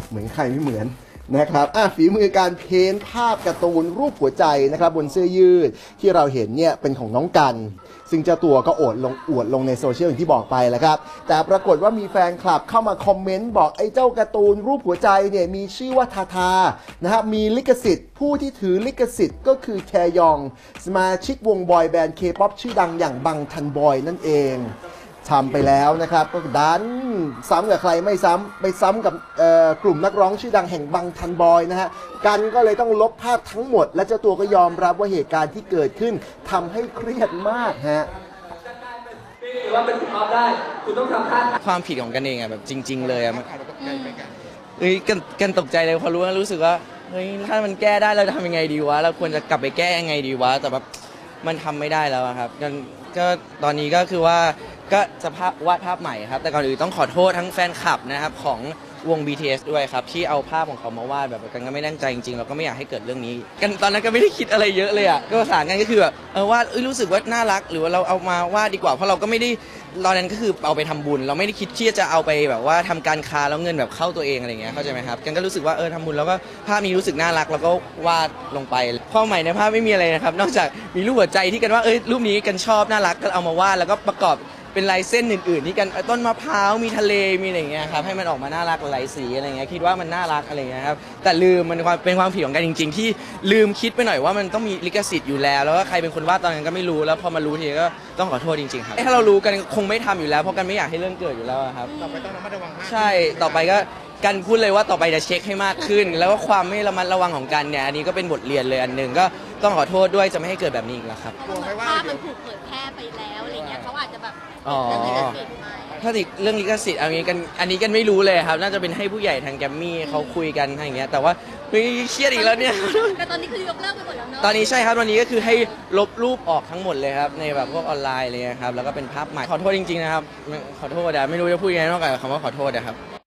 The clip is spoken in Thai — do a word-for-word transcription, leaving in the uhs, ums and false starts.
เหมือนใครไม่เหมือนนะครับอ่ะฝีมือการเพ้นภาพการ์ตูนรูปหัวใจนะครับบนเสื้อยืดที่เราเห็นเนี่ยเป็นของน้องกันซึ่งเจ้าตัวก็อวดลงอวดลงในโซเชียลอย่างที่บอกไปแหละครับแต่ปรากฏว่ามีแฟนคลับเข้ามาคอมเมนต์บอกไอ้เจ้าการ์ตูนรูปหัวใจเนี่ยมีชื่อว่าทาทานะฮะมีลิขสิทธิ์ผู้ที่ถือลิขสิทธิ์ก็คือแคยองสมาชิกวงบอยแบนด์เคป๊อปชื่อดังอย่างบังทันบอยนั่นเองทำไปแล้วนะครับก็ดันซ้ำกับใครไม่ซ้ำไปซ้ำกับกลุ่มนักร้องชื่อดังแห่งบังทันบอยนะฮะกันก็เลยต้องลบภาพทั้งหมดและเจ้าตัวก็ยอมรับว่าเหตุการณ์ที่เกิดขึ้นทำให้เครียดมากฮะว่าเป็นความได้คุณต้องทำท่าความผิดของกันเองอะแบบจริงๆเลยอะมันเฮ้ยกันกันตกใจเลยพอรู้ว่ารู้สึกว่าเฮ้ยถ้ามันแก้ได้เราจะทำยังไงดีวะเราควรจะกลับไปแก้ยังไงดีวะแต่แบบมันทำไม่ได้แล้วครับกันก็ตอนนี้ก็คือว่าก็จะภาพวาดภาพใหม่ครับแต่ก่อนอื่นต้องขอโทษทั้งแฟนคลับนะครับของวง บี ที เอส ด้วยครับที่เอาภาพของเขามาวาดแบบกันก็ไม่ตั้งใจจริงๆเราก็ไม่อยากให้เกิดเรื่องนี้กันตอนนั้นก็ไม่ได้คิดอะไรเยอะเลยอ่ะก็ประสานกันก็คือแบบเออวาดรู้สึกว่าน่ารักหรือว่าเราเอามาวาดดีกว่าเพราะเราก็ไม่ได้ตอนนั้นก็คือเอาไปทำบุญเราไม่ได้คิดที่จะเอาไปแบบว่าทำการค้าแล้วเงินแบบเข้าตัวเองอะไรเงี้ยเข้าใจไหมครับกันก็รู้สึกว่าเออทำบุญแล้วก็ภาพนี้รู้สึกน่ารักแล้วก็วาดลงไปความหมายในภาพไม่มีอะไรนะครับนอกจากมีรูปหัวใจที่กันว่าเออรูปนี้กันชอบน่ารักก็เอามาวาดแล้วก็ประกอบเป็นลายเส้นอื่นๆที่กันต้นมะพร้าวมีทะเลมีอะไรเงี้ยครับให้มันออกมาน่ารักหลายสีอะไรเงี้ยคิดว่ามันน่ารักอะไรเงี้ยครับแต่ลืมมันเป็นความผิดของกันจริงๆที่ลืมคิดไปหน่อยว่ามันต้องมีลิขสิทธิ์อยู่แล้วแล้วก็ใครเป็นคนวาดตอนนั้นก็ไม่รู้แล้วพอมารู้ทีก็ต้องขอโทษจริงๆครับถ้าเรารู้กันคงไม่ทำอยู่แล้วเพราะกันไม่อยากให้เรื่องเกิดอยู่แล้วครับต่อไปต้องระมัดระวังใช่ต่อไปก็กันพูดเลยว่าต่อไปจะเช็คให้มากขึ้นแล้วก็ความไม่ระมัดระวังของกันเนี่ยอันนี้ก็เป็นบทเรียนเลยอันหนึ่งก็ต้องขอโทษด้วยจะไม่ให้เกิดแบบนี้อีกแล้วครับกลัวไหมว่าภาพมันถูกเผยแพร่ไปแล้วอะไรเงี้ยเขาอาจจะแบบเรื่องลิขสิทธิ์ไหมถ้าติดเรื่องลิขสิทธิ์อันนี้กันอันนี้กันไม่รู้เลยครับน่าจะเป็นให้ผู้ใหญ่ทางแกรมมี่เขาคุยกันอะไรอย่างเงี้ยแต่ว่าเครียดอีกแล้วเนี่ยแต่ตอนนี้คือยกเลิกไปหมดแล้วเนอะตอนนี้ใช่ครับตอนนี้ก็คือให้ลบรูปออกทั้งหมดเลยครับในแบบพวกออนไลน์เลยครับแล้วก็เป็นภาพใหม่ขอโทษจริงๆนะครับขอโทษนะไม่รู้จะพูดยังไงนอกจากคำว่าขอโทษนะครับ